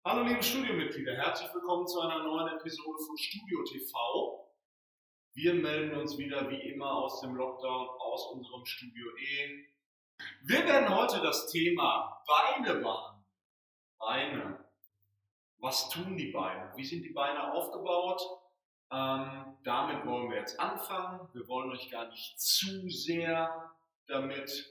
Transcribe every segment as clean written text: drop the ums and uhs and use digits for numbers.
Hallo liebe Studiomitglieder, herzlich willkommen zu einer neuen Episode von Studio TV. Wir melden uns wieder wie immer aus dem Lockdown, aus unserem Studio E. Wir werden heute das Thema Beine behandeln. Beine. Was tun die Beine? Wie sind die Beine aufgebaut? Damit wollen wir jetzt anfangen. Wir wollen euch gar nicht zu sehr damit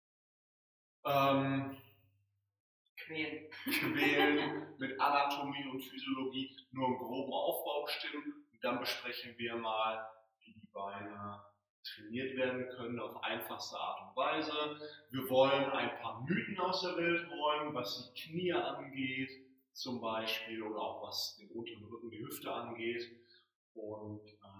quälen mit Anatomie und Physiologie, nur im groben Aufbau bestimmen. Und dann besprechen wir mal, wie die Beine trainiert werden können auf einfachste Art und Weise. Wir wollen ein paar Mythen aus der Welt räumen, was die Knie angeht zum Beispiel oder auch was den unteren Rücken, die Hüfte angeht und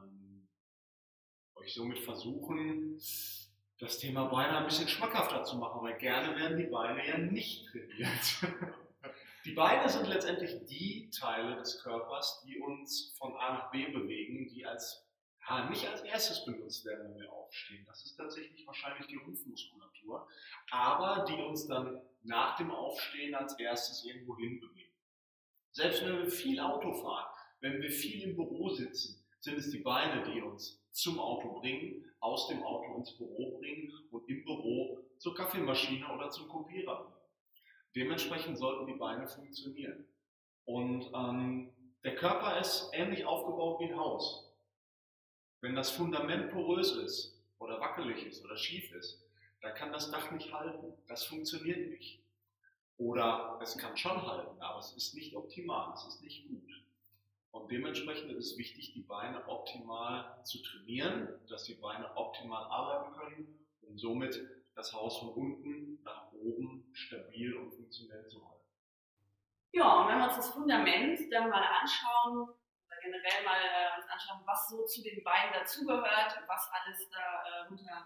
euch somit versuchen, das Thema Beine ein bisschen schmackhafter zu machen, weil gerne werden die Beine ja nicht trainiert. Die Beine sind letztendlich die Teile des Körpers, die uns von A nach B bewegen, die nicht als erstes benutzt werden, wenn wir aufstehen. Das ist tatsächlich wahrscheinlich die Rumpfmuskulatur, aber die uns dann nach dem Aufstehen als erstes irgendwo hinbewegen. Selbst wenn wir viel Auto fahren, wenn wir viel im Büro sitzen, sind es die Beine, die uns zum Auto bringen, aus dem Auto ins Büro bringen und im Büro zur Kaffeemaschine oder zum Kopierer bringen. Dementsprechend sollten die Beine funktionieren. Und der Körper ist ähnlich aufgebaut wie ein Haus. Wenn das Fundament porös ist oder wackelig ist oder schief ist, dann kann das Dach nicht halten. Das funktioniert nicht. Oder es kann schon halten, aber es ist nicht optimal, es ist nicht gut. Und dementsprechend ist es wichtig, die Beine optimal zu trainieren, dass die Beine optimal arbeiten können, um somit das Haus von unten nach oben stabil und funktionell zu halten. Ja, und wenn wir uns das Fundament dann mal anschauen, oder generell mal uns anschauen, was so zu den Beinen dazugehört, was alles darunter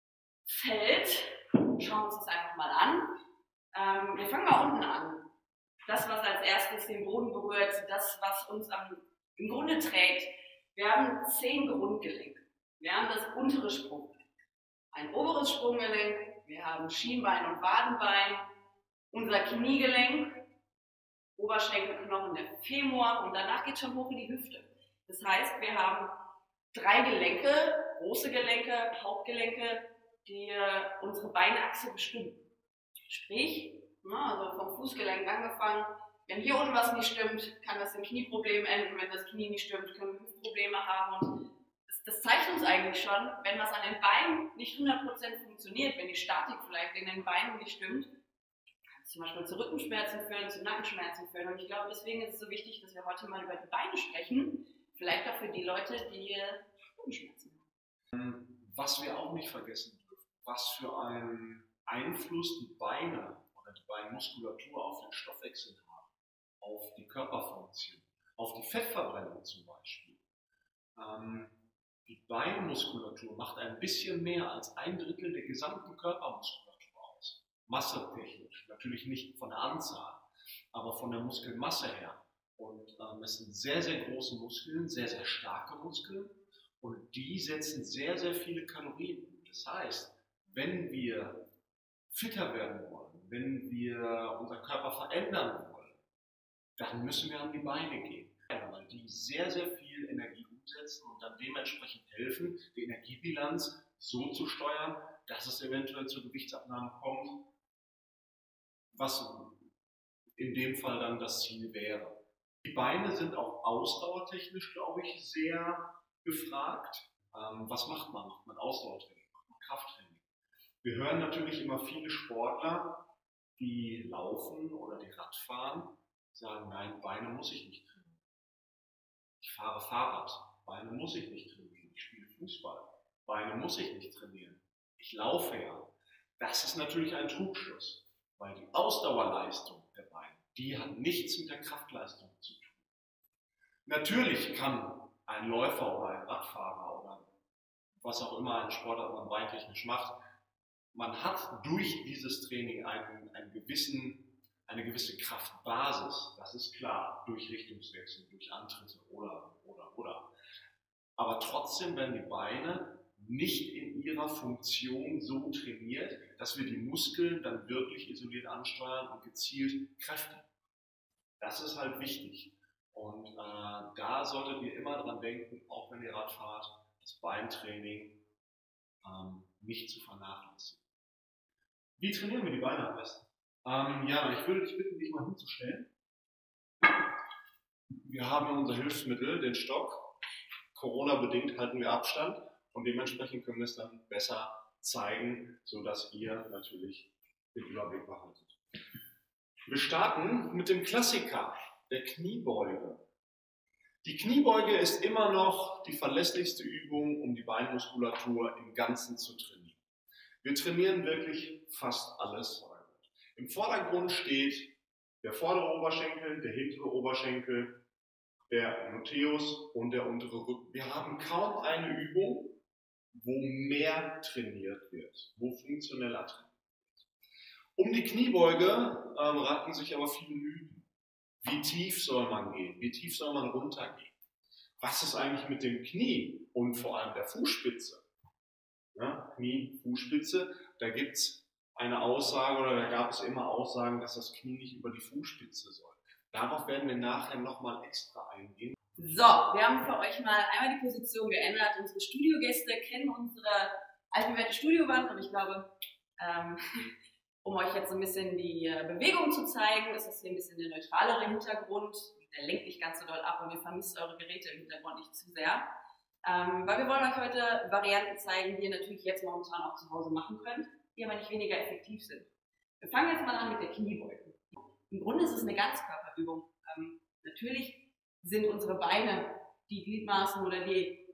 fällt, schauen wir uns das einfach mal an. Wir fangen mal unten an. Das, was als erstes den Boden berührt, das, was uns im Grunde trägt. Wir haben 10 Grundgelenke. Wir haben das untere Sprunggelenk, ein oberes Sprunggelenk, wir haben Schienbein und Wadenbein, unser Kniegelenk, Oberschenkelknochen, der Femur und danach geht es schon hoch in die Hüfte. Das heißt, wir haben 3 Gelenke, große Gelenke, Hauptgelenke, die unsere Beinachse bestimmen. Sprich, also vom Fußgelenk angefangen, wenn hier unten was nicht stimmt, kann das in Knieproblemen enden. Wenn das Knie nicht stimmt, können wir Hüftprobleme haben. Und das zeigt uns eigentlich schon, wenn was an den Beinen nicht 100% funktioniert, wenn die Statik vielleicht in den Beinen nicht stimmt, kann es zum Beispiel zu Rückenschmerzen führen, zu Nackenschmerzen führen. Und ich glaube, deswegen ist es so wichtig, dass wir heute mal über die Beine sprechen. Vielleicht auch für die Leute, die Rückenschmerzen haben. Was wir auch nicht vergessen dürfen, was für einen Einfluss die Beine oder die Beinmuskulatur auf den Stoffwechsel haben, auf die Körperfunktion, auf die Fettverbrennung zum Beispiel. Die Beinmuskulatur macht ein bisschen mehr als 1/3 der gesamten Körpermuskulatur aus. Massetechnisch, natürlich nicht von der Anzahl, aber von der Muskelmasse her. Und es sind sehr, sehr große Muskeln, sehr, sehr starke Muskeln und die setzen sehr, sehr viele Kalorien. Das heißt, wenn wir fitter werden wollen, wenn wir unseren Körper verändern wollen, dann müssen wir an die Beine gehen, weil die sehr, sehr viel Energie umsetzen und dann dementsprechend helfen, die Energiebilanz so zu steuern, dass es eventuell zur Gewichtsabnahme kommt, was in dem Fall dann das Ziel wäre. Die Beine sind auch ausdauertechnisch, glaube ich, sehr gefragt. Was macht man? Macht man Ausdauertraining? Macht man Krafttraining? Wir hören natürlich immer viele Sportler, die laufen oder die Rad fahren, sagen, nein, Beine muss ich nicht trainieren. Ich fahre Fahrrad, Beine muss ich nicht trainieren. Ich spiele Fußball, Beine muss ich nicht trainieren. Ich laufe ja. Das ist natürlich ein Trugschluss, weil die Ausdauerleistung der Beine, die hat nichts mit der Kraftleistung zu tun. Natürlich kann ein Läufer oder ein Radfahrer oder was auch immer ein Sportler man beintechnisch macht, man hat durch dieses Training eine gewisse Kraftbasis, das ist klar, durch Richtungswechsel, durch Antritte oder. Aber trotzdem werden die Beine nicht in ihrer Funktion so trainiert, dass wir die Muskeln dann wirklich isoliert ansteuern und gezielt kräftigen. Das ist halt wichtig. Und da solltet ihr immer dran denken, auch wenn ihr Rad fahrt, das Beintraining nicht zu vernachlässigen. Wie trainieren wir die Beine am besten? Ja, ich würde dich bitten, dich mal hinzustellen. Wir haben unser Hilfsmittel, den Stock. Corona-bedingt halten wir Abstand und dementsprechend können wir es dann besser zeigen, sodass ihr natürlich den Überblick behaltet. Wir starten mit dem Klassiker, der Kniebeuge. Die Kniebeuge ist immer noch die verlässlichste Übung, um die Beinmuskulatur im Ganzen zu trainieren. Wir trainieren wirklich fast alles. Im Vordergrund steht der vordere Oberschenkel, der hintere Oberschenkel, der Gluteus und der untere Rücken. Wir haben kaum eine Übung, wo mehr trainiert wird, wo funktioneller trainiert wird. Um die Kniebeuge ranken sich aber viele Mythen. Wie tief soll man gehen? Wie tief soll man runtergehen? Was ist eigentlich mit dem Knie und vor allem der Fußspitze? Ja, Knie, Fußspitze, da gibt es eine Aussage oder da gab es immer Aussagen, dass das Knie nicht über die Fußspitze soll. Darauf werden wir nachher nochmal extra eingehen. So, wir haben für euch mal einmal die Position geändert. Unsere Studiogäste kennen unsere altbewährte Studiowand und ich glaube, um euch jetzt so ein bisschen die Bewegung zu zeigen, ist das hier ein bisschen der neutralere Hintergrund. Der lenkt nicht ganz so doll ab und ihr vermisst eure Geräte im Hintergrund nicht zu sehr. Weil wir wollen euch heute Varianten zeigen, die ihr natürlich jetzt momentan auch zu Hause machen könnt, die aber nicht weniger effektiv sind. Wir fangen jetzt mal an mit der Kniebeuge. Im Grunde ist es eine Ganzkörperübung. Natürlich sind unsere Beine die Gliedmaßen oder die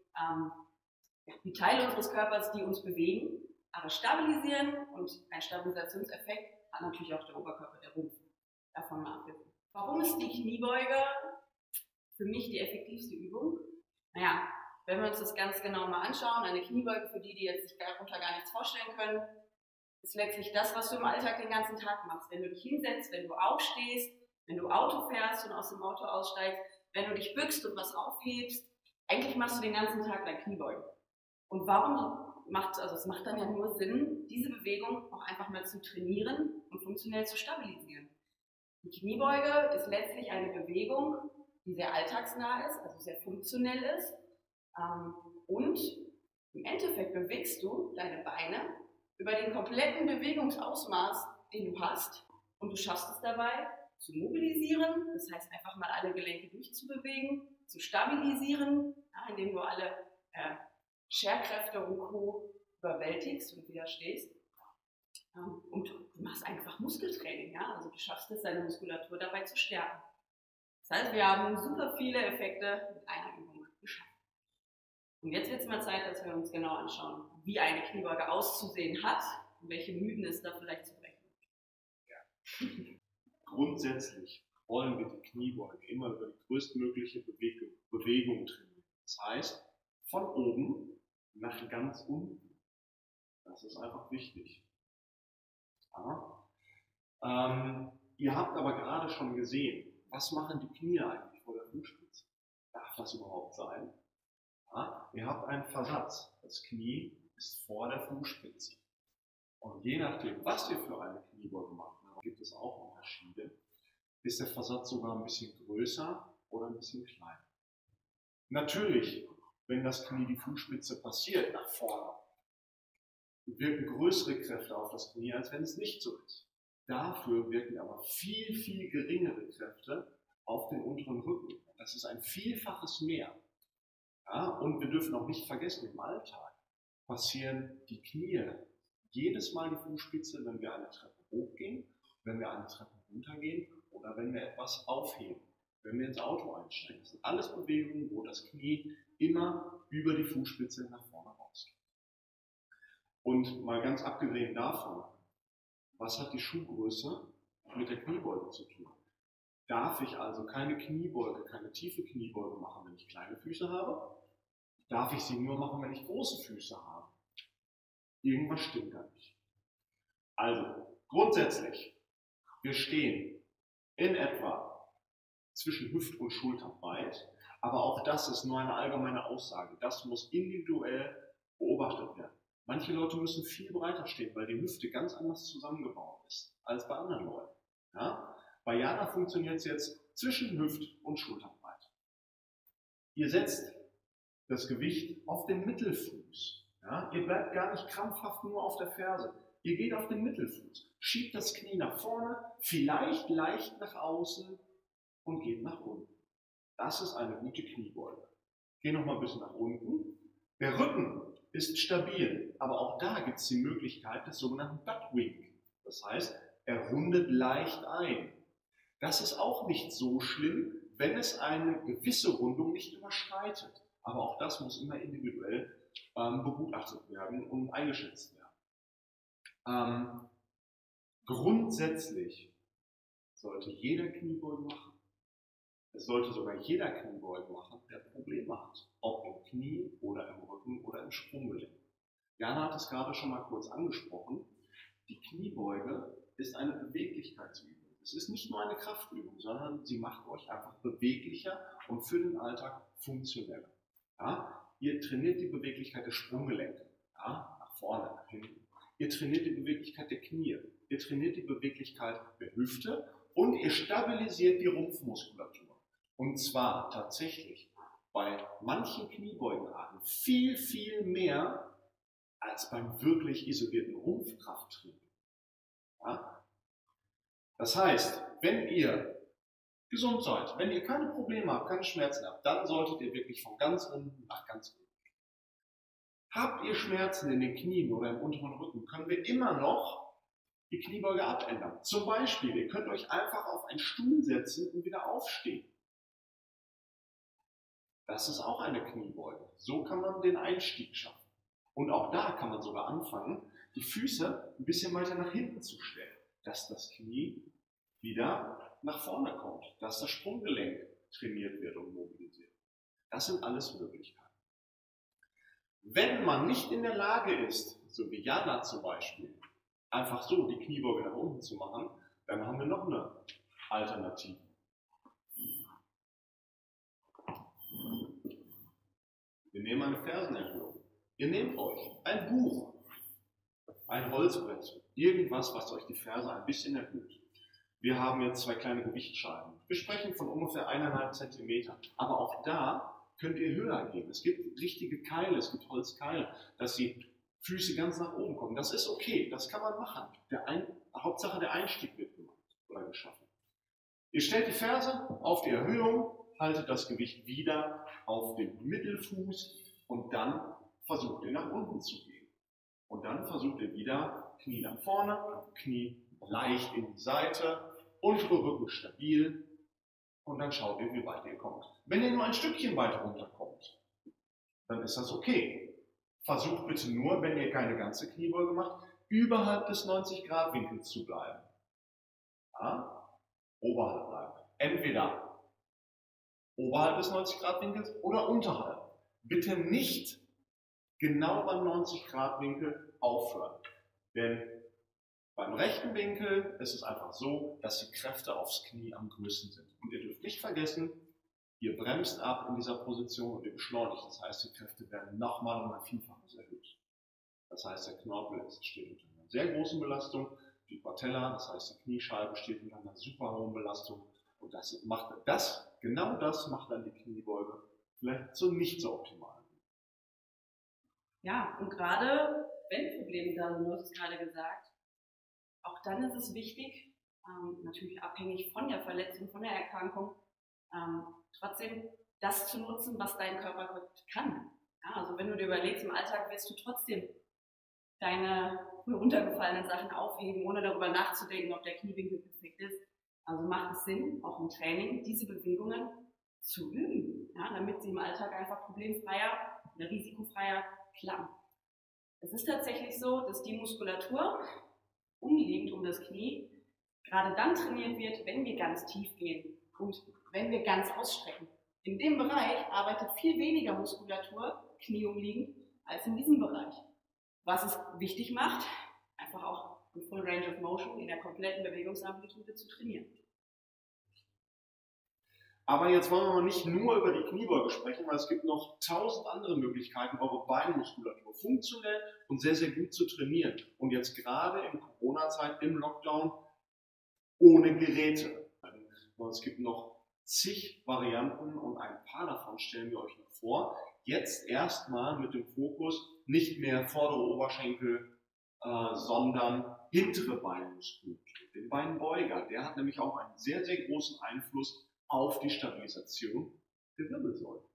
Teile unseres Körpers, die uns bewegen, aber stabilisieren und ein Stabilisationseffekt hat natürlich auch der Oberkörper, der Rumpf. Davon mal abgesehen. Warum ist die Kniebeuge für mich die effektivste Übung? Naja, wenn wir uns das ganz genau mal anschauen, eine Kniebeuge, für die jetzt sich darunter gar nichts vorstellen können, ist letztlich das, was du im Alltag den ganzen Tag machst. Wenn du dich hinsetzt, wenn du aufstehst, wenn du Auto fährst und aus dem Auto aussteigst, wenn du dich bückst und was aufhebst, eigentlich machst du den ganzen Tag dein Kniebeugen. Und warum es macht dann ja nur Sinn, diese Bewegung auch einfach mal zu trainieren und funktionell zu stabilisieren. Die Kniebeuge ist letztlich eine Bewegung, die sehr alltagsnah ist, also sehr funktionell ist. Und im Endeffekt bewegst du deine Beine über den kompletten Bewegungsausmaß, den du hast. Und du schaffst es dabei, zu mobilisieren, das heißt einfach mal alle Gelenke durchzubewegen, zu stabilisieren, indem du alle Scherkräfte und Co. überwältigst und widerstehst. Und du machst einfach Muskeltraining, ja? Also du schaffst es, deine Muskulatur dabei zu stärken. Das heißt, wir haben super viele Effekte mit einer Übung geschafft. Und jetzt wird es mal Zeit, dass wir uns genau anschauen, wie eine Kniebeuge auszusehen hat und welche Mythen es da vielleicht zu brechen gibt. Ja. Grundsätzlich wollen wir die Kniebeuge immer über die größtmögliche Bewegung trainieren. Das heißt, von oben nach ganz unten. Das ist einfach wichtig. Ja. Ihr habt aber gerade schon gesehen, was machen die Knie eigentlich vor der Fußspitze? Darf das überhaupt sein? Ja. Ihr habt einen Versatz. Das Knie ist vor der Fußspitze. Und je nachdem, was ihr für eine Kniebeuge macht, gibt es auch Unterschiede, ist der Versatz sogar ein bisschen größer oder ein bisschen kleiner. Natürlich, wenn das Knie die Fußspitze passiert nach vorne, wirken größere Kräfte auf das Knie, als wenn es nicht so ist. Dafür wirken aber viel, viel geringere Kräfte auf den unteren Rücken. Das ist ein Vielfaches mehr. Ja, und wir dürfen auch nicht vergessen, im Alltag passieren die Knie jedes Mal die Fußspitze, wenn wir eine Treppe hochgehen, wenn wir eine Treppe runtergehen oder wenn wir etwas aufheben, wenn wir ins Auto einsteigen. Das sind alles Bewegungen, wo das Knie immer über die Fußspitze nach vorne rausgeht. Und mal ganz abgesehen davon, was hat die Schuhgröße mit der Kniebeuge zu tun? Darf ich also keine Kniebeuge, keine tiefe Kniebeuge machen, wenn ich kleine Füße habe? Darf ich sie nur machen, wenn ich große Füße habe? Irgendwas stimmt da nicht. Also, grundsätzlich, wir stehen in etwa zwischen Hüft- und Schulterbreit, aber auch das ist nur eine allgemeine Aussage. Das muss individuell beobachtet werden. Manche Leute müssen viel breiter stehen, weil die Hüfte ganz anders zusammengebaut ist als bei anderen Leuten. Ja? Bei Jana funktioniert es jetzt zwischen Hüft- und Schulterbreite. Ihr setzt das Gewicht auf den Mittelfuß. Ja? Ihr bleibt gar nicht krampfhaft nur auf der Ferse. Ihr geht auf den Mittelfuß, schiebt das Knie nach vorne, vielleicht leicht nach außen und geht nach unten. Das ist eine gute Kniebeuge. Geh noch mal ein bisschen nach unten. Der Rücken ist stabil, aber auch da gibt es die Möglichkeit des sogenannten Butt Wink. Das heißt, er rundet leicht ein. Das ist auch nicht so schlimm, wenn es eine gewisse Rundung nicht überschreitet. Aber auch das muss immer individuell begutachtet werden und eingeschätzt werden. Grundsätzlich sollte jeder Kniebeugen machen. Es sollte sogar jeder Kniebeugen machen, der Probleme hat. Ob im Knie oder im Rücken oder im Sprunggelenk. Jana hat es gerade schon mal kurz angesprochen. Die Kniebeuge ist eine Beweglichkeitsübung. Es ist nicht nur eine Kraftübung, sondern sie macht euch einfach beweglicher und für den Alltag funktioneller. Ja? Ihr trainiert die Beweglichkeit der Sprunggelenke, ja? Nach vorne, nach hinten. Ihr trainiert die Beweglichkeit der Knie. Ihr trainiert die Beweglichkeit der Hüfte und ihr stabilisiert die Rumpfmuskulatur. Und zwar tatsächlich bei manchen Kniebeugenarten viel, viel mehr als beim wirklich isolierten Rumpfkrafttraining. Ja? Das heißt, wenn ihr gesund seid, wenn ihr keine Probleme habt, keine Schmerzen habt, dann solltet ihr wirklich von ganz unten nach ganz unten. Habt ihr Schmerzen in den Knien oder im unteren Rücken, können wir immer noch die Kniebeuge abändern. Zum Beispiel, ihr könnt euch einfach auf einen Stuhl setzen und wieder aufstehen. Das ist auch eine Kniebeuge. So kann man den Einstieg schaffen. Und auch da kann man sogar anfangen, die Füße ein bisschen weiter nach hinten zu stellen, dass das Knie wieder nach vorne kommt, dass das Sprunggelenk trainiert wird und mobilisiert. Das sind alles Möglichkeiten. Wenn man nicht in der Lage ist, so wie Jana zum Beispiel, einfach so die Kniebeuge nach unten zu machen, dann haben wir noch eine Alternative. Wir nehmen eine Fersenerhöhung. Ihr nehmt euch ein Buch, ein Holzbrett, irgendwas, was euch die Ferse ein bisschen erhöht. Wir haben jetzt 2 kleine Gewichtsscheiben. Wir sprechen von ungefähr 1,5 cm. Aber auch da könnt ihr höher gehen. Es gibt richtige Keile, es gibt Holzkeile, dass die Füße ganz nach oben kommen. Das ist okay, das kann man machen. Hauptsache der Einstieg wird gemacht oder geschaffen. Ihr stellt die Ferse auf die Erhöhung, haltet das Gewicht wieder auf dem Mittelfuß und dann versucht ihr nach unten zu gehen. Und dann versucht ihr wieder Knie nach vorne, Knie leicht in die Seite, untere Rücken stabil und dann schaut ihr, wie weit ihr kommt. Wenn ihr nur ein Stückchen weiter runterkommt, dann ist das okay. Versucht bitte nur, wenn ihr keine ganze Kniebeuge macht, überhalb des 90-Grad-Winkels zu bleiben. Ja? Oberhalb bleiben. Entweder oberhalb des 90-Grad-Winkels oder unterhalb. Bitte nicht genau beim 90-Grad-Winkel aufhören. Denn beim rechten Winkel ist es einfach so, dass die Kräfte aufs Knie am größten sind. Und ihr dürft nicht vergessen, ihr bremst ab in dieser Position und ihr beschleunigt. Das heißt, die Kräfte werden nochmal um ein Vielfaches erhöht. Das heißt, der Knorpel steht unter einer sehr großen Belastung. Die Patella, das heißt, die Kniescheibe steht unter einer super hohen Belastung. Und genau das macht dann die Kniebeuge vielleicht so nicht so optimal. Ja, und gerade wenn Probleme da sind, du hast es gerade gesagt, auch dann ist es wichtig, natürlich abhängig von der Verletzung, von der Erkrankung, trotzdem das zu nutzen, was dein Körper kann. Ja, also wenn du dir überlegst, im Alltag wirst du trotzdem deine runtergefallenen Sachen aufheben, ohne darüber nachzudenken, ob der Kniewinkel perfekt ist. Also macht es Sinn, auch im Training, diese Bewegungen zu üben, ja, damit sie im Alltag einfach problemfreier oder risikofreier klappen. Es ist tatsächlich so, dass die Muskulatur umliegend um das Knie gerade dann trainiert wird, wenn wir ganz tief gehen und wenn wir ganz ausstrecken. In dem Bereich arbeitet viel weniger Muskulatur knieumliegend als in diesem Bereich. Was es wichtig macht, einfach auch in Full Range of Motion in der kompletten Bewegungsamplitude zu trainieren. Aber jetzt wollen wir mal nicht nur über die Kniebeuge sprechen, weil es gibt noch 1000 andere Möglichkeiten, eure Beinmuskulatur funktionell und sehr, sehr gut zu trainieren. Und jetzt gerade in Corona-Zeit, im Lockdown, ohne Geräte. Und es gibt noch zig Varianten und ein paar davon stellen wir euch noch vor. Jetzt erstmal mit dem Fokus nicht mehr vordere Oberschenkel, sondern hintere Beinmuskulatur. Den Beinbeuger, der hat nämlich auch einen sehr, sehr großen Einfluss auf die Stabilisation der Wirbelsäule.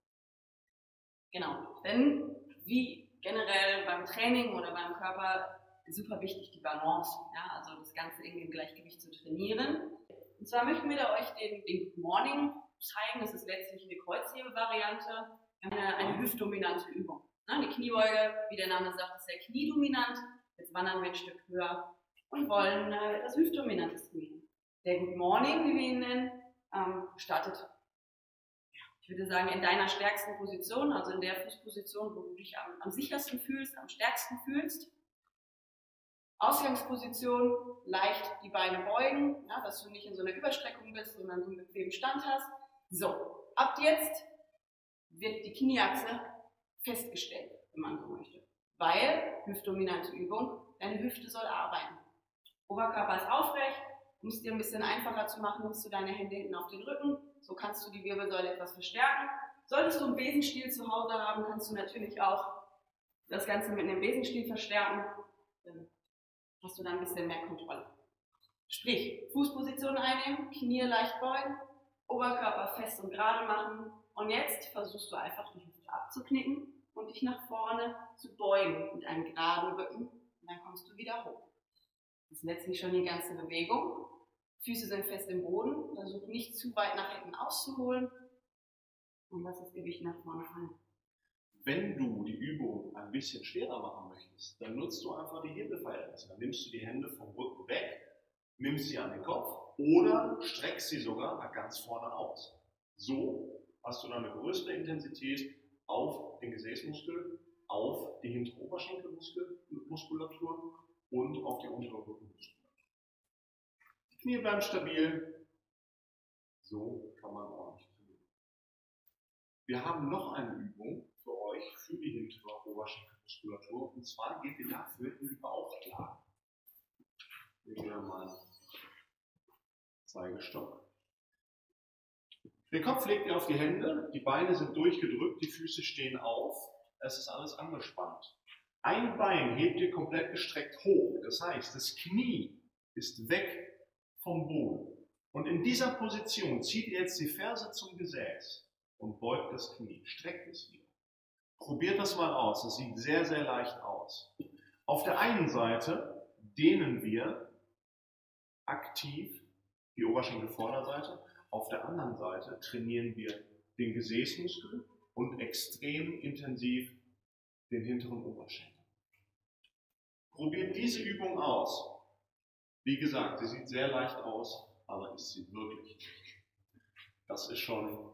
Genau, denn wie generell beim Training oder beim Körper ist super wichtig die Balance, ja, also das Ganze irgendwie im Gleichgewicht zu trainieren. Und zwar möchten wir da euch den Good Morning zeigen, das ist letztlich eine Kreuzhebevariante, eine hüftdominante Übung. Die Kniebeuge, wie der Name sagt, ist sehr kniedominant. Jetzt wandern wir ein Stück höher und wollen das Hüftdominantes trainieren. Der Good Morning, wie wir ihn nennen, startet, ich würde sagen, in deiner stärksten Position, also in der Fußposition, wo du dich am sichersten fühlst, am stärksten fühlst. Ausgangsposition, leicht die Beine beugen, ja, dass du nicht in so einer Überstreckung bist, sondern so einen bequemen Stand hast. So, ab jetzt wird die Knieachse festgestellt, wenn man so möchte. Weil, hüftdominante Übung, deine Hüfte soll arbeiten. Oberkörper ist aufrecht, um es dir ein bisschen einfacher zu machen, nimmst du deine Hände hinten auf den Rücken, so kannst du die Wirbelsäule etwas verstärken. Solltest du einen Besenstiel zu Hause haben, kannst du natürlich auch das Ganze mit einem Besenstiel verstärken. Dann hast du dann ein bisschen mehr Kontrolle. Sprich, Fußposition einnehmen, Knie leicht beugen, Oberkörper fest und gerade machen. Und jetzt versuchst du einfach die Hüfte abzuknicken und dich nach vorne zu beugen mit einem geraden Rücken. Und dann kommst du wieder hoch. Das ist letztlich schon die ganze Bewegung. Füße sind fest im Boden. Versuch nicht zu weit nach hinten auszuholen. Und lass das Gewicht nach vorne fallen. Wenn du die Übung ein bisschen schwerer machen möchtest, dann nutzt du einfach die Hebelverhältnisse. Dann nimmst du die Hände vom Rücken weg, nimmst sie an den Kopf oder streckst sie sogar nach ganz vorne aus. So hast du dann eine größere Intensität auf den Gesäßmuskel, auf die hintere Oberschenkelmuskulatur und auf die untere Rückenmuskulatur. Die Knie bleiben stabil. So kann man ordentlich trainieren. Wir haben noch eine Übung für euch, für die hintere Oberschenkelmuskulatur. Und zwar geht ihr dafür in die Bauchlage. Nehmen wir mal einen Zeigestock. Den Kopf legt ihr auf die Hände, die Beine sind durchgedrückt, die Füße stehen auf, es ist alles angespannt. Ein Bein hebt ihr komplett gestreckt hoch, das heißt, das Knie ist weg vom Boden. Und in dieser Position zieht ihr jetzt die Ferse zum Gesäß und beugt das Knie, streckt es wieder. Probiert das mal aus, das sieht sehr, sehr leicht aus. Auf der einen Seite dehnen wir aktiv die Oberschenkelvorderseite, auf der anderen Seite trainieren wir den Gesäßmuskel und extrem intensiv den hinteren Oberschenkel. Probiert diese Übung aus. Wie gesagt, sie sieht sehr leicht aus, aber ist sie wirklich nicht. Das ist schon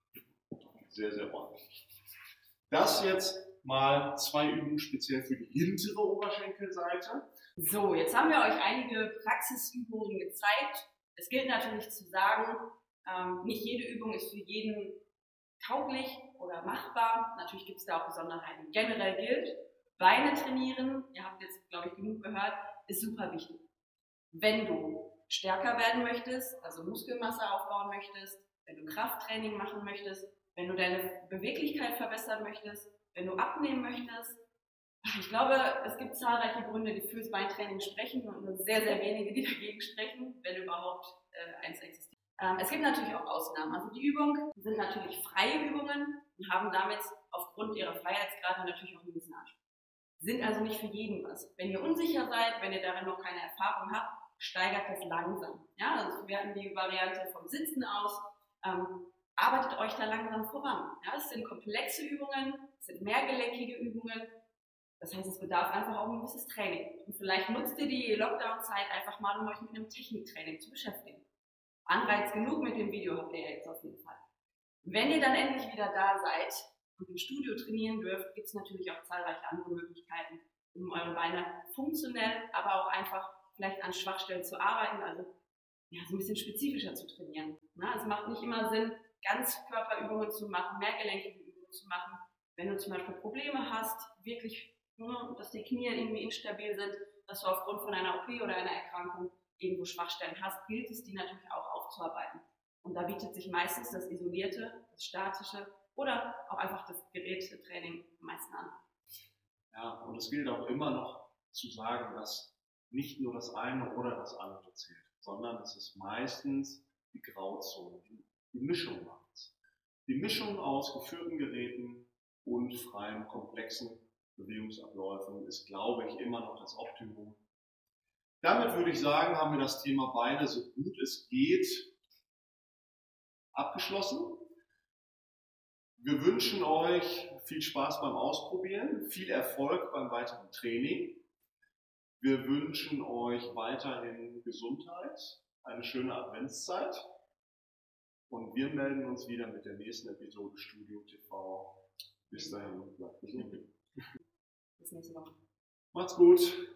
sehr, sehr ordentlich. Das jetzt mal 2 Übungen speziell für die hintere Oberschenkelseite. So, jetzt haben wir euch einige Praxisübungen gezeigt. Es gilt natürlich zu sagen, nicht jede Übung ist für jeden tauglich oder machbar. Natürlich gibt es da auch Besonderheiten. Generell gilt, Beine trainieren, ihr habt jetzt, glaube ich, genug gehört, ist super wichtig. Wenn du stärker werden möchtest, also Muskelmasse aufbauen möchtest, wenn du Krafttraining machen möchtest, wenn du deine Beweglichkeit verbessern möchtest, wenn du abnehmen möchtest, ich glaube, es gibt zahlreiche Gründe, die fürs Beintraining sprechen und nur sehr, sehr wenige, die dagegen sprechen, wenn überhaupt eins existiert. Es gibt natürlich auch Ausnahmen. Also die Übungen sind natürlich freie Übungen und haben damit aufgrund ihrer Freiheitsgrade natürlich auch einen gewissen Anspruch. Sind also nicht für jeden was. Wenn ihr unsicher seid, wenn ihr darin noch keine Erfahrung habt, steigert das langsam. Ja, also wir hatten die Variante vom Sitzen aus. Arbeitet euch da langsam voran. Ja, es sind komplexe Übungen, es sind mehrgelenkige Übungen. Das heißt, es bedarf einfach auch ein gewisses Training. Und vielleicht nutzt ihr die Lockdown-Zeit einfach mal, um euch mit einem Techniktraining zu beschäftigen. Anreiz genug mit dem Video habt ihr ja jetzt auf jeden Fall. Wenn ihr dann endlich wieder da seid und im Studio trainieren dürft, gibt es natürlich auch zahlreiche andere Möglichkeiten, um eure Beine funktionell, aber auch einfach vielleicht an Schwachstellen zu arbeiten, also ja, so ein bisschen spezifischer zu trainieren. Es macht nicht immer Sinn, Ganzkörperübungen zu machen, mehrgelenkige Übungen zu machen. Wenn du zum Beispiel Probleme hast, wirklich, dass die Knie irgendwie instabil sind, dass du aufgrund von einer OP oder einer Erkrankung irgendwo Schwachstellen hast, gilt es, die natürlich auch aufzuarbeiten. Und da bietet sich meistens das isolierte, das statische oder auch einfach das Gerätetraining am meisten an. Ja, und es gilt auch immer noch zu sagen, dass nicht nur das eine oder das andere zählt, sondern es ist meistens die Grauzone, die Mischung macht's. Die Mischung aus geführten Geräten und freien, komplexen Bewegungsabläufen ist, glaube ich, immer noch das Optimum. Damit würde ich sagen, haben wir das Thema Beine so gut es geht abgeschlossen. Wir wünschen euch viel Spaß beim Ausprobieren, viel Erfolg beim weiteren Training. Wir wünschen euch weiterhin Gesundheit, eine schöne Adventszeit und wir melden uns wieder mit der nächsten Episode Studio TV. Bis dahin, bleibt gesund. Bis nächste Woche. Macht's gut.